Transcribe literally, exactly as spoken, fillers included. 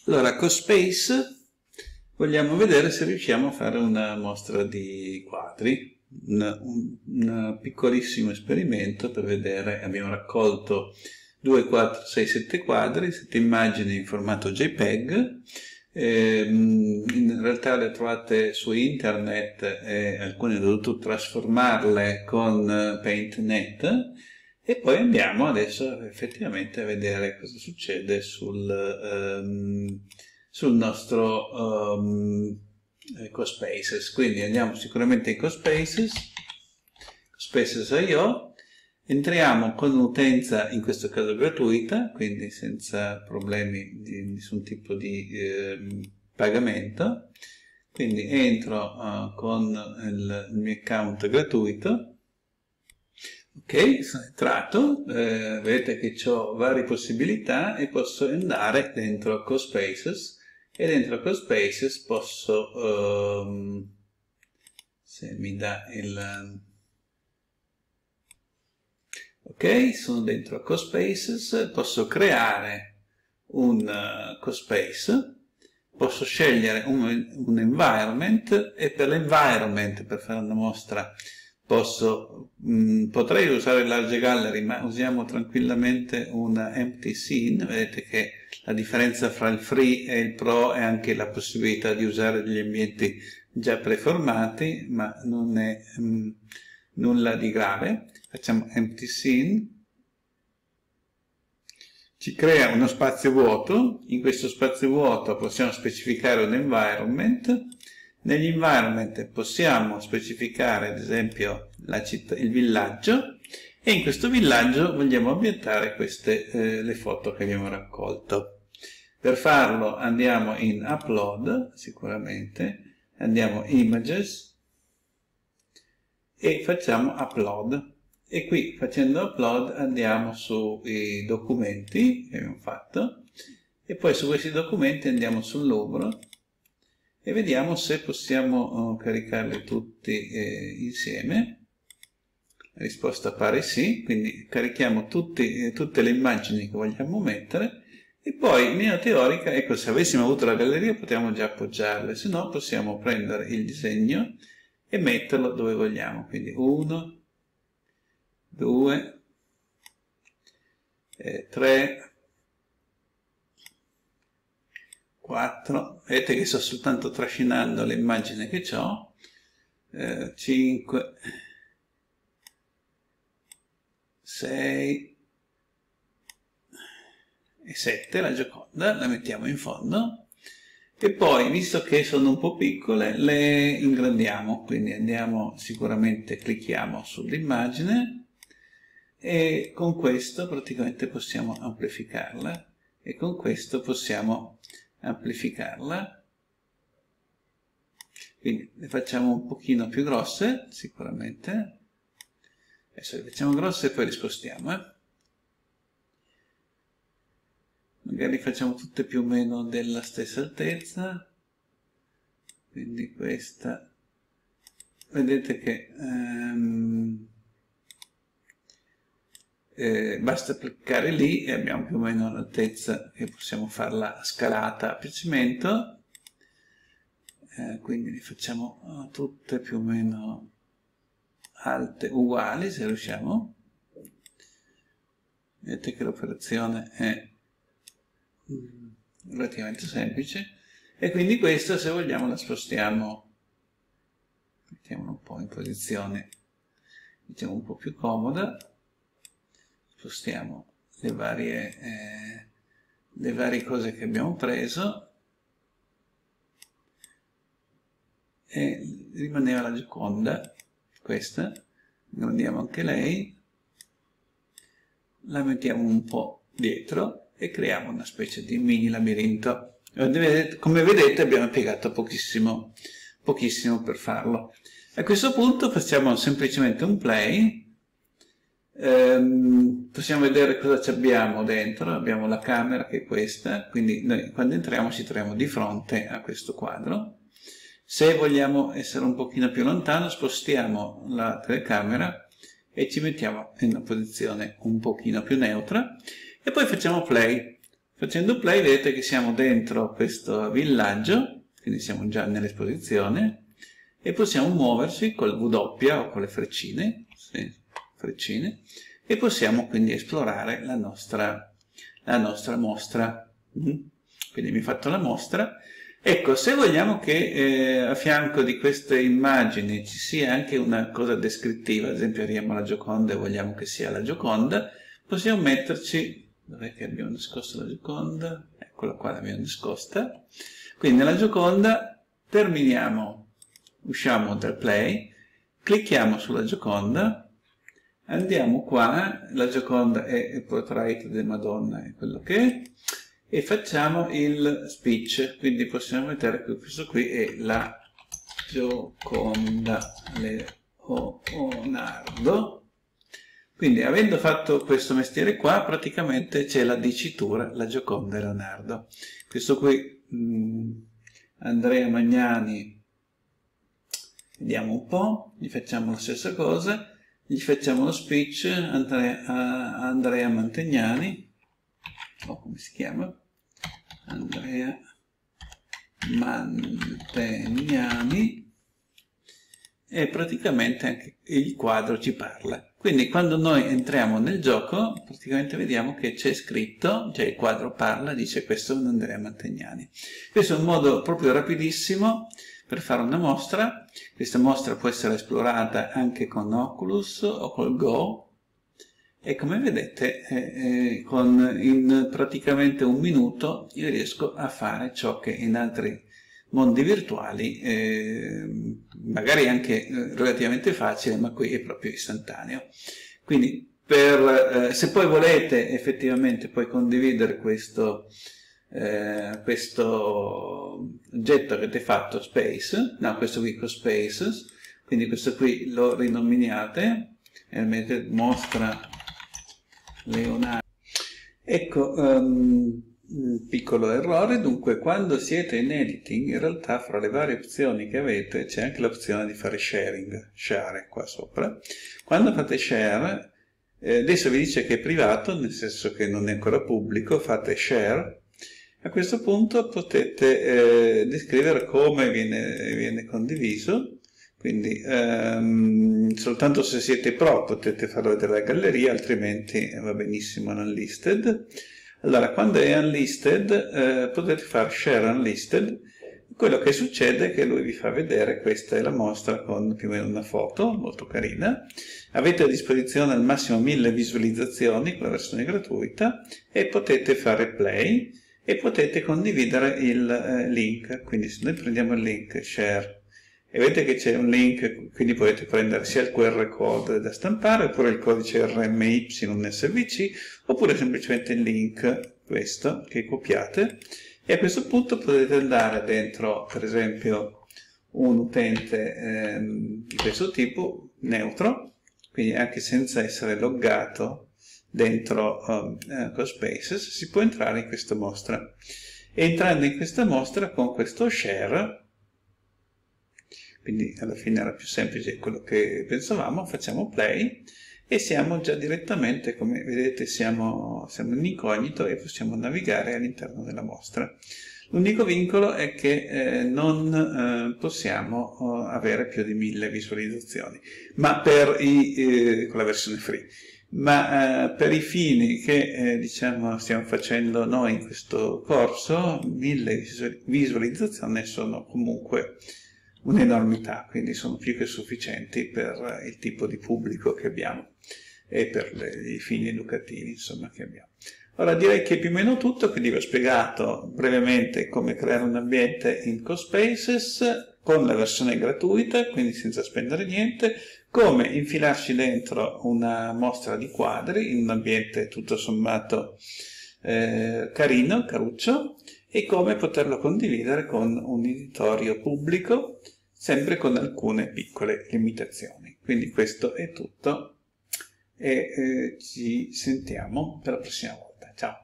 Allora, CoSpace vogliamo vedere se riusciamo a fare una mostra di quadri, un, un, un piccolissimo esperimento per vedere. Abbiamo raccolto due, quattro, sei, sette quadri, sette immagini in formato JPEG. Eh, in realtà le trovate su internet e alcune ho dovuto trasformarle con PaintNet. E poi andiamo adesso effettivamente a vedere cosa succede sul, um, sul nostro um, CoSpaces. Quindi andiamo sicuramente in CoSpaces, CoSpaces punto i o, entriamo con un'utenza in questo caso gratuita, quindi senza problemi di nessun tipo di eh, pagamento. Quindi entro uh, con il, il mio account gratuito. Ok, sono entrato, eh, vedete che ho varie possibilità e posso andare dentro CoSpaces e dentro CoSpaces posso, um, se mi dà il... Ok, sono dentro CoSpaces, posso creare un uh, CoSpace, posso scegliere un, un environment e per l'environment, per fare una mostra, Posso, mh, potrei usare Large Gallery, ma usiamo tranquillamente una Empty Scene. Vedete che la differenza fra il Free e il Pro è anche la possibilità di usare degli ambienti già preformati, ma non è mh, nulla di grave. Facciamo Empty Scene. Ci crea uno spazio vuoto. In questo spazio vuoto possiamo specificare un environment. Negli environment possiamo specificare ad esempio la città, il villaggio, e in questo villaggio vogliamo ambientare queste eh, le foto che abbiamo raccolto. Per farlo andiamo in Upload, sicuramente, andiamo Images e facciamo Upload. E qui facendo Upload andiamo sui documenti che abbiamo fatto e poi su questi documenti andiamo sul Louvre e vediamo se possiamo uh, caricarli tutti eh, insieme. La risposta pare sì, quindi carichiamo tutti, eh, tutte le immagini che vogliamo mettere e poi in linea teorica, ecco, se avessimo avuto la galleria potremmo già appoggiarle, se no possiamo prendere il disegno e metterlo dove vogliamo, quindi uno, due, tre, quattro, vedete che sto soltanto trascinando l'immagine che ho, eh, cinque, sei e sette, la Gioconda, la mettiamo in fondo e poi, visto che sono un po' piccole, le ingrandiamo, quindi andiamo sicuramente, clicchiamo sull'immagine e con questo praticamente possiamo amplificarla e con questo possiamo amplificarla, quindi le facciamo un pochino più grosse sicuramente, adesso le facciamo grosse e poi le spostiamo, eh? Magari facciamo tutte più o meno della stessa altezza, quindi questa, vedete che ehm, Eh, basta cliccare lì e abbiamo più o meno l'altezza che possiamo farla scalata a piacimento, eh, quindi le facciamo uh, tutte più o meno alte uguali se riusciamo. Vedete che l'operazione è mm, relativamente semplice e quindi questa, se vogliamo, la spostiamo, mettiamola un po' in posizione diciamo un po' più comoda. Spostiamo le varie, eh, le varie cose che abbiamo preso e rimaneva la Gioconda, questa, ingrandiamo anche lei, la mettiamo un po' dietro e creiamo una specie di mini labirinto. Come vedete abbiamo impiegato pochissimo, pochissimo per farlo. A questo punto facciamo semplicemente un play. Um, possiamo vedere cosa ci abbiamo dentro. Abbiamo la camera che è questa, quindi noi quando entriamo ci troviamo di fronte a questo quadro. Se vogliamo essere un pochino più lontano spostiamo la telecamera e ci mettiamo in una posizione un pochino più neutra e poi facciamo play. Facendo play vedete che siamo dentro questo villaggio, quindi siamo già nell'esposizione, e possiamo muoverci col W o con le freccine, sì, freccine, e possiamo quindi esplorare la nostra, la nostra mostra. Quindi mi ho fatto la mostra. Ecco, se vogliamo che eh, a fianco di queste immagini ci sia anche una cosa descrittiva, ad esempio arriviamo alla Gioconda e vogliamo che sia la Gioconda, possiamo metterci, dov'è che abbiamo nascosto la Gioconda? Eccola qua, l'abbiamo nascosta. Quindi nella Gioconda terminiamo, usciamo dal play, clicchiamo sulla Gioconda, andiamo qua, la Gioconda è il portrait della Madonna, è quello che è, e facciamo il speech, quindi possiamo vedere che questo qui è la Gioconda Leonardo. Quindi avendo fatto questo mestiere qua, praticamente c'è la dicitura la Gioconda Leonardo. Questo qui, mh, Andrea Magnani, vediamo un po', gli facciamo la stessa cosa, gli facciamo lo speech, Andrea, Andrea Mantegnani, o come si chiama? Andrea Mantegnani, e praticamente anche il quadro ci parla. Quindi quando noi entriamo nel gioco, praticamente vediamo che c'è scritto, cioè il quadro parla, dice questo è un Andrea Mantegnani. Questo è un modo proprio rapidissimo per fare una mostra. Questa mostra può essere esplorata anche con Oculus o col Go, e come vedete eh, eh, con, in praticamente un minuto io riesco a fare ciò che in altri mondi virtuali eh, magari anche eh, relativamente facile, ma qui è proprio istantaneo. Quindi per, eh, se poi volete effettivamente poi condividere questo, eh, questo oggetto che avete fatto, Space, no, questo qui con Spaces, quindi questo qui lo rinominiate e mettete mostra Leonardo. Ecco, um, un piccolo errore, dunque quando siete in editing in realtà fra le varie opzioni che avete c'è anche l'opzione di fare sharing, share qua sopra. Quando fate share, eh, adesso vi dice che è privato, nel senso che non è ancora pubblico, fate share. A questo punto potete eh, descrivere come viene, viene condiviso. Quindi ehm, soltanto se siete pro potete farlo vedere la galleria, altrimenti va benissimo in unlisted. Allora, quando è unlisted eh, potete fare share unlisted. Quello che succede è che lui vi fa vedere, questa è la mostra con più o meno una foto, molto carina. Avete a disposizione al massimo mille visualizzazioni con la versione gratuita e potete fare play e potete condividere il eh, link. Quindi se noi prendiamo il link share, e vedete che c'è un link, quindi potete prendere sia il Q R code da stampare, oppure il codice R M Y S V C, oppure semplicemente il link, questo, che copiate, e a questo punto potete andare dentro, per esempio, un utente ehm, di questo tipo, neutro, quindi anche senza essere loggato dentro um, uh, CoSpaces, si può entrare in questa mostra. E entrando in questa mostra con questo share, quindi alla fine era più semplice quello che pensavamo, facciamo play e siamo già direttamente, come vedete siamo, siamo in incognito e possiamo navigare all'interno della mostra. L'unico vincolo è che eh, non eh, possiamo eh, avere più di mille visualizzazioni, ma per i, eh, con la versione free. Ma eh, per i fini che eh, diciamo stiamo facendo noi in questo corso, mille visualizzazioni sono comunque un'enormità, quindi sono più che sufficienti per il tipo di pubblico che abbiamo e per le, i fini educativi, insomma, che abbiamo. Ora direi che è più o meno tutto, quindi vi ho spiegato brevemente come creare un ambiente in CoSpaces con la versione gratuita, quindi senza spendere niente, come infilarci dentro una mostra di quadri in un ambiente tutto sommato eh, carino, caruccio, e come poterlo condividere con un editorio pubblico, sempre con alcune piccole limitazioni. Quindi questo è tutto e eh, ci sentiamo per la prossima volta. Ciao!